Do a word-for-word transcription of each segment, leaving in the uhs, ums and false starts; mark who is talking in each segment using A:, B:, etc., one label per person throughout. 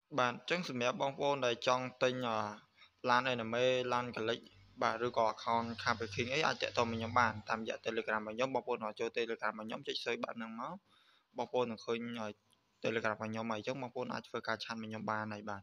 A: bạn chẳng sự mẹ bong bôn này trong tinh à lan anime lan click bà rồi có account khám về khi ấy ai chạy tàu mình nhóm bạn tham gia telegram mà nhóm bong bôn họ cho telegram mà nhóm chạy xây bạn năng máu bong bôn là khơi nhờ telegram mà nhóm mày chống bong bôn ai phải cả chăn mình nhóm ba này bạn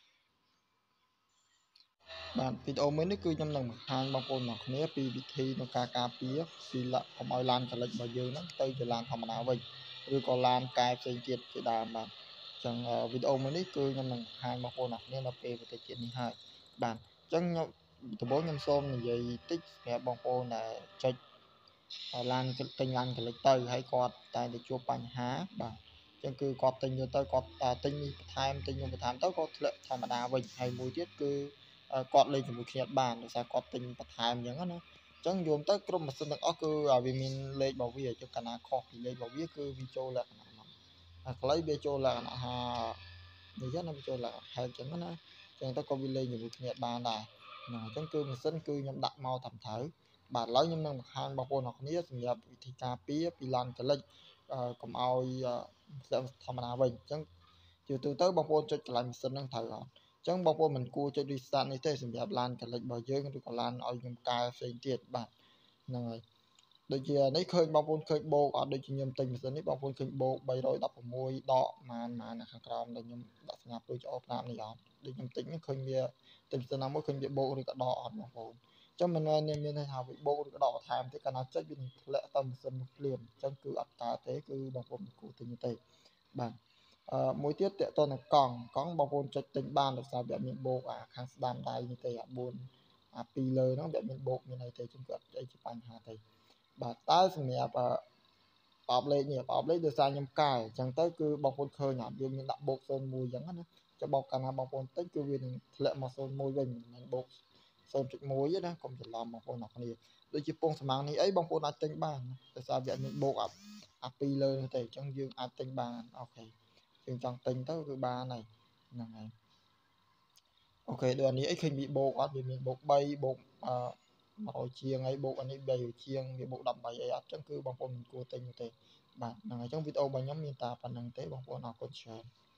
A: bạn video mới nó cứ nhầm lần hai bong bôn nó khné pi vị thi nó ca ca pía phi lạ không ai lan click bao giờ nó tới giờ lan thầm nào vậy rồi có lan cài xây tiệt cái đàn bạn chẳng video mớiនេះគឺខ្ញុំនឹងបង្ហាញបងប្អូនអរគ្នានៅពេលប្រតិជាតិនេះហើយបាទអញ្ចឹងខ្ញុំដំបូងខ្ញុំសូមនិយាយតិចសម្រាប់បងប្អូនដែលចុចឡានទិញឡានកលិចទៅហើយគាត់តែទៅជួបបញ្ហាបាទអញ្ចឹងគឺគាត់ទិញយកទៅគាត់ទិញនេះបន្ថែមទិញនោះបន្ថែមទៅគាត់ធ្លាក់ធម្មតាវិញហើយមួយទៀតគឺគាត់លេងជាមួយគ្នាបានដោយសារគាត់ទិញបន្ថែមអញ្ចឹងណាអញ្ចឹងយល់ទៅក្រុមម៉ាស៊ីនទាំងអស់គឺវាមានលេខរបស់វាអញ្ចឹងកាលណាខុសពីលេខរបស់វាគឺវាចូលលក្ខណៈអាខ្លីវាចូលលក្ខណៈហានិយាយណាវាចូលលក្ខណៈហែកចឹងណាចឹងទៅក៏វាលេងជាមួយគ្នាបានដែរណាអញ្ចឹងគឺម៉ាស៊ីនគឺខ្ញុំដាក់មកតាមត្រូវបាទឥឡូវខ្ញុំនឹងបង្ហាញបងប្អូនអរគ្នាសម្រាប់វិធីការពារពីឡានកលិចកុំឲ្យធម្មតាវិញអញ្ចឹងជាទូទៅបងប្អូនចុចកន្លែងម៉ាស៊ីនហ្នឹងត្រូវអត់អញ្ចឹងបងប្អូនមិនគួរចុច restart នេះទេសម្រាប់ឡានកលិចរបស់យើងឬក៏ឡានឲ្យខ្ញុំកែផ្សេងទៀតបាទហ្នឹងហើយដូចជានេះឃើញបងប្អូនឃើញបូកអត់ដូចជាខ្ញុំទិញម៉ាស៊ីននេះបងប្អូនឃើញបូក316ដកម៉ានម៉ានខាងក្រោមដែលខ្ញុំដាក់សញ្ញាព្រួយច្អោប្រាក់នេះអត់ដូចខ្ញុំទិញឃើញវាទិញម៉ាស៊ីនណាមួយឃើញវាបូកឬក៏ដកអត់បងប្អូនអញ្ចឹងមិនមែនមានន័យថាវាបូកឬក៏ដកបន្ថែមទេកាលណាចុចវានឹងធ្លាក់ទៅម៉ាស៊ីននោះភ្លាមអញ្ចឹងគឺអត់កើតទេគឺបងប្អូនមិនគួរទិញទេបាទអឺមួយទៀតតកតទៅនឹងកង់កង់បងប្អូនចុចទិញបានដោយសារវាមានបូកអាខាងស្ដាំដៃនេះទេអា4អាពីរលើហ្នឹងវាមានបូកមានអីទេចឹងគឺអត់អីជាបញ្ហាទេបាទតែសម្រាប់ប្រអប់លេខនេះប្រអប់លេខដោយសារខ្ញុំកែអញ្ចឹងទៅគឺបងប្អូនឃើញអត់វាមានដាក់បូកศูนย์មួយអញ្ចឹងណាចាំបោកកាលណាបងប្អូនតិចគឺវានឹងធ្លាក់មកศูนย์មួយវិញមិនមែនបូកศูนย์จุดមួយទេណាកុំច្រឡំបងប្អូនអរគ្នាដូចជាពងសម្ាំងនេះអីបងប្អូនអាចទិញបានដោយសារវាមានបូកអាអាពីរលើនេះទេអញ្ចឹងយើងអាចទិញបានអូខេយើងចង់ទិញទៅគឺបានហើយហ្នឹងហើយអូខេដូចអានេះអីឃើញវាបូកអត់វាមានបូក3បូកអឺ100ជាងហើយបូកអានេះ3ជាងវាបូកដប់បីអីអត់ចឹងគឺបងប្អូនមិនគួរទិញទេបាទហ្នឹងហើយចឹងវីដេអូរបស់ខ្ញុំមានតែប៉ុណ្្នឹងទេបងប្អូនអរគុណច្រើន